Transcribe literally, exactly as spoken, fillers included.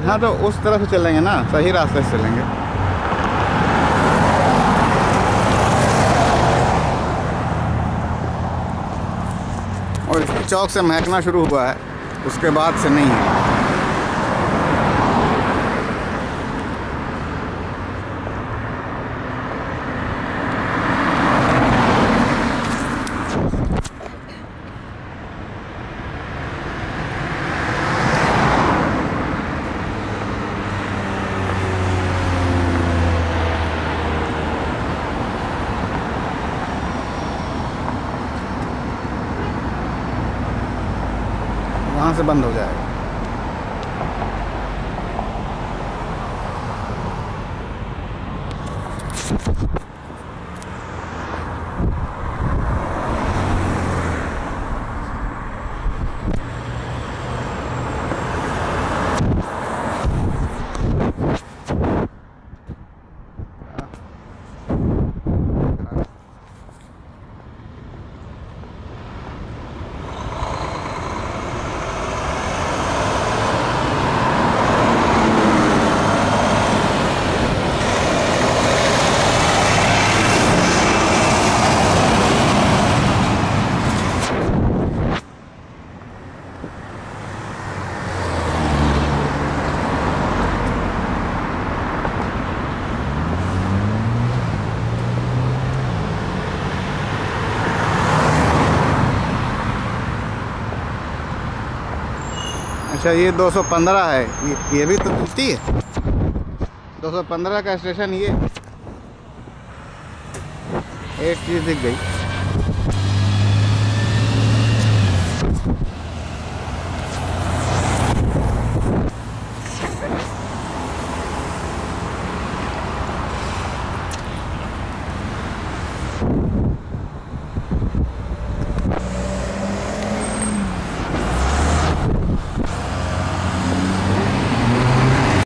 हाँ तो उस तरफ से चलेंगे ना, सही रास्ते से चलेंगे। और इसकी चौक से महकना शुरू हुआ है, उसके बाद से नहीं है। वहाँ से बंद हो जाएगा। अच्छा ये दो सौ पंद्रह है, ये, ये भी तो तुलती है। दो सौ पंद्रह का स्टेशन ये, एक चीज़ दिख गई।